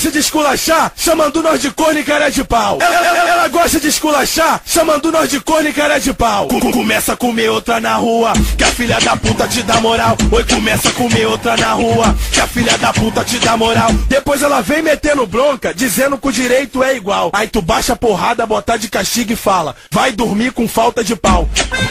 gosta de esculachar, chamando nós de corno e cara de pau. Ela gosta de esculachar, chamando nós de corno e cara de pau. Começa a comer outra na rua, que a filha da puta te dá moral. Oi, começa a comer outra na rua, que a filha da puta te dá moral. Depois ela vem metendo bronca, dizendo que o direito é igual. Aí tu baixa a porrada, botar de castigo e fala: vai dormir com falta de pau.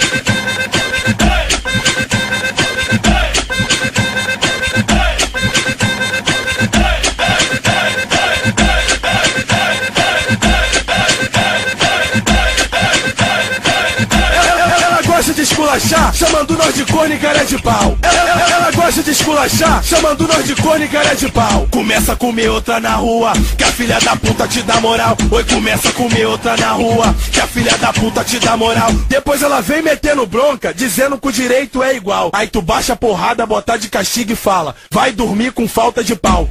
Gosta de esculachar, chamando nós de corno e cara de pau. Ela gosta de esculachar, chamando nós de corno e cara de pau. Começa a comer outra na rua, que a filha da puta te dá moral. Oi, começa a comer outra na rua, que a filha da puta te dá moral. Depois ela vem metendo bronca, dizendo que o direito é igual. Aí tu baixa a porrada, botar de castigo e fala: vai dormir com falta de pau.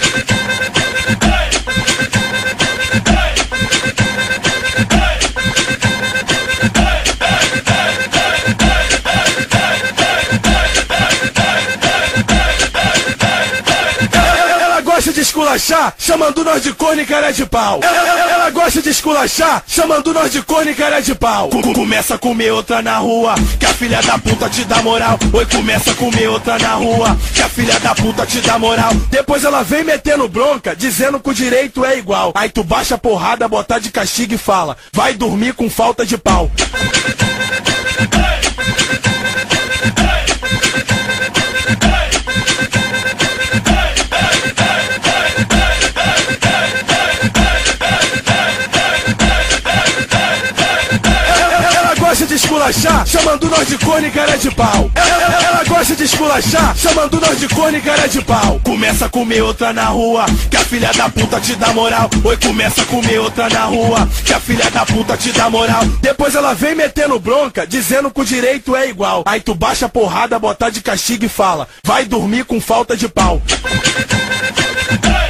Gosta de esculachar, chamando nós de corno e cara de pau. Ela gosta de esculachar, chamando nós de corno e cara de pau. Começa a comer outra na rua, que a filha da puta te dá moral. Oi, começa a comer outra na rua, que a filha da puta te dá moral. Depois ela vem metendo bronca, dizendo que o direito é igual. Aí tu baixa a porrada, botar de castigo e fala: vai dormir com falta de pau. Gosta de esculachar, chamando nós de corno e cara de pau. Ela gosta de esculachar, chamando nós de corno e cara de pau. Começa a comer outra na rua, que a filha da puta te dá moral. Oi, começa a comer outra na rua, que a filha da puta te dá moral. Depois ela vem metendo bronca, dizendo que o direito é igual. Aí tu baixa a porrada, botar de castigo e fala: vai dormir com falta de pau.